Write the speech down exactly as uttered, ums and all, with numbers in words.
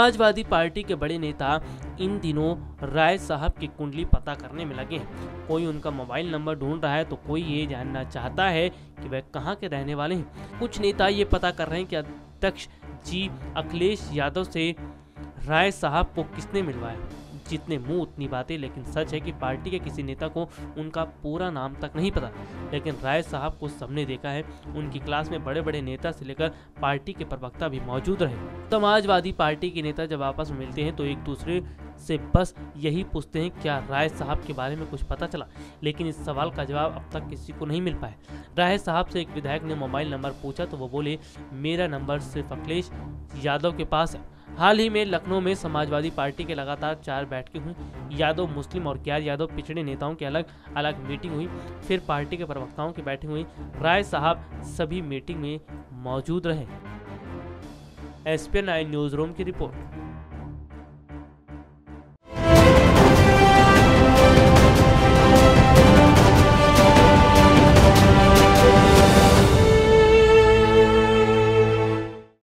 Samajwadi party के बड़े नेता इन दिनों राय साहब की कुंडली पता करने में लगे हैं। कोई उनका मोबाइल नंबर ढूंढ रहा है तो कोई ये जानना चाहता है कि वह कहां के रहने वाले हैं। कुछ नेता ये पता कर रहे हैं कि अध्यक्ष जी अखिलेश यादव से राय साहब को किसने मिलवाया। जितने मुंह उतनी बातें, लेकिन सच है कि पार्टी के किसी नेता को उनका पूरा नाम तक नहीं पता, लेकिन राय साहब को सबने देखा है। उनकी क्लास में बड़े बड़े नेता से लेकर पार्टी के प्रवक्ता भी मौजूद रहे। समाजवादी पार्टी के नेता जब आपस में मिलते हैं तो एक दूसरे से बस यही पूछते हैं क्या राय साहब के बारे में कुछ पता चला, लेकिन इस सवाल का जवाब अब तक किसी को नहीं मिल पाया। राय साहब से एक विधायक ने मोबाइल नंबर पूछा तो वो बोले, मेरा नंबर सिर्फ अखिलेश यादव के पास है। हाल ही में लखनऊ में समाजवादी पार्टी के लगातार चार बैठकें हुई। यादव मुस्लिम और गैर यादव पिछड़े नेताओं की अलग अलग मीटिंग हुई, फिर पार्टी के प्रवक्ताओं की बैठक हुई। राय साहब सभी मीटिंग में मौजूद रहे। S P N nine news room की रिपोर्ट।